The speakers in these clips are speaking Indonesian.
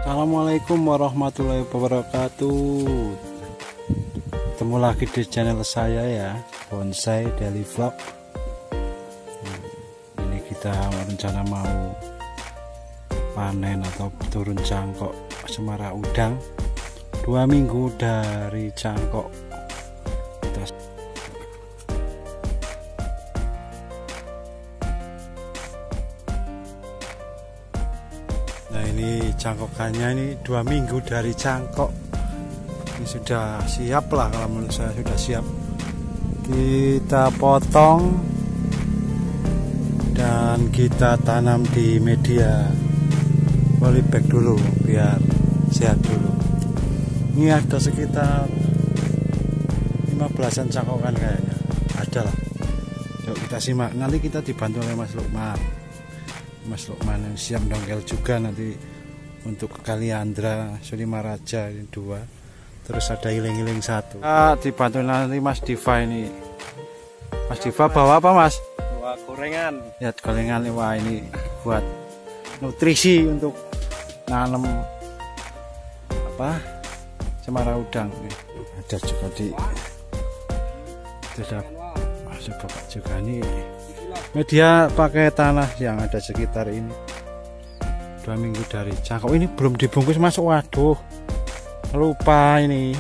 Assalamualaikum warahmatullahi wabarakatuh. Ketemu lagi di channel saya ya, Bonsai Daily Vlog. Ini kita rencana mau panen atau turun cangkok cemara udang 2 minggu dari cangkok. Nah, ini cangkokannya, ini 2 minggu dari cangkok. Ini sudah siap lah, kalau menurut saya sudah siap. Kita potong dan kita tanam di media polybag dulu biar sehat dulu. Ini ada sekitar 15-an cangkokan kayaknya, ada lah. Yuk kita simak, nanti kita dibantu oleh Mas Lukman yang siap dongkel juga nanti untuk Kaliandra Sulimaraja ini 2, terus ada iling-iling 1. Dibantu nanti Mas Diva ini. Mas Diva bawa apa Mas? Bawa gorengan. Lihat gorengan, wah ini buat nutrisi untuk nanam apa cemara udang. Ada juga di tidak masuk bapak juga ini. Media pakai tanah yang ada sekitar ini. 2 minggu dari cangkok, ini belum dibungkus Mas. Waduh, lupa ini.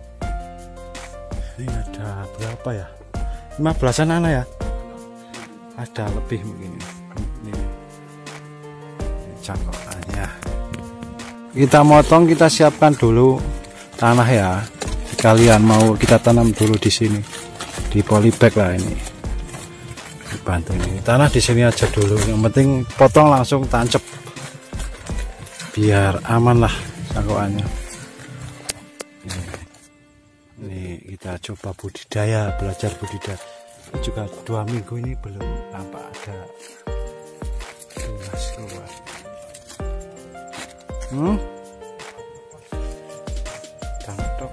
Ini ada berapa ya? 15-an anak ya? Ada lebih mungkin. Ini cangkokannya. Kita motong, kita siapkan dulu tanah ya. Kalian mau kita tanam dulu di sini di polybag lah ini. Bantu ini tanah di sini aja dulu, yang penting potong langsung tancap biar aman lah cangkokannya. Ini kita coba budidaya, belajar budidaya juga 2 minggu ini belum nampak ada tunas keluar. Tantok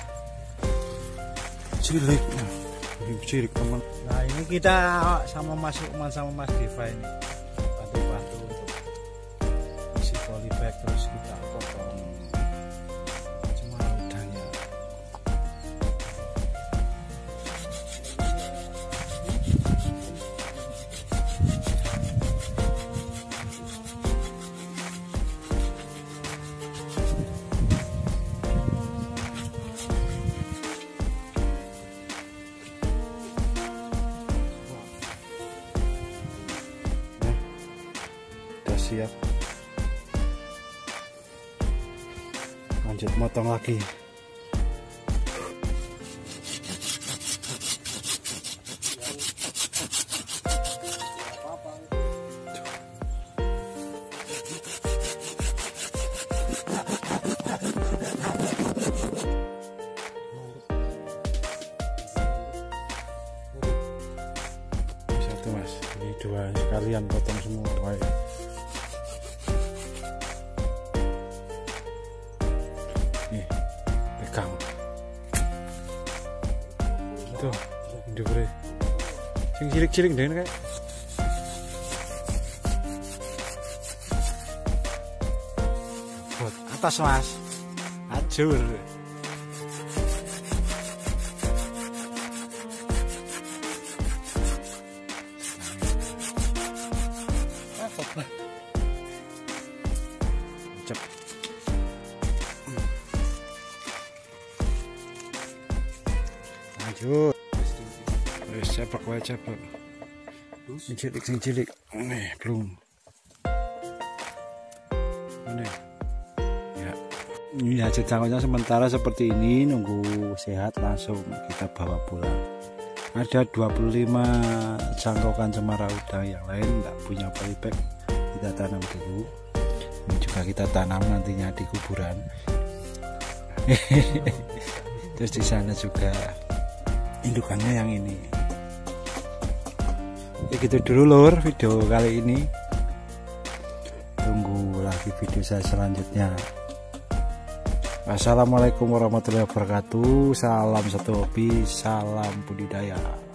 cilik, cilik teman. Nah ini kita sama Mas Lukman sama Mas Diva ini bantu-bantu untuk isi polybag, terus kita potong cemara udangnya. Siap, lanjut motong lagi. Satu Mas, ini 2 sekalian potong semua. Baik. Pegang itu diberi sing cilik-cilik deh kayak buat atas Mas, ajur. Cep. Lanjut. Wes cepak wae cepak. Sing cilik. Nih, belum. Ini. Ya. Ini hasil cangkoknya sementara seperti ini, nunggu sehat langsung kita bawa pulang. Ada 25 cangkokan cemara udang, yang lain enggak punya polybag, kita tanam dulu. Ini juga kita tanam nantinya di kuburan. Terus di sana juga indukannya yang ini. Ya gitu dulu lur video kali ini. Tunggu lagi video saya selanjutnya. Wassalamualaikum warahmatullahi wabarakatuh. Salam satu hobi, salam budidaya.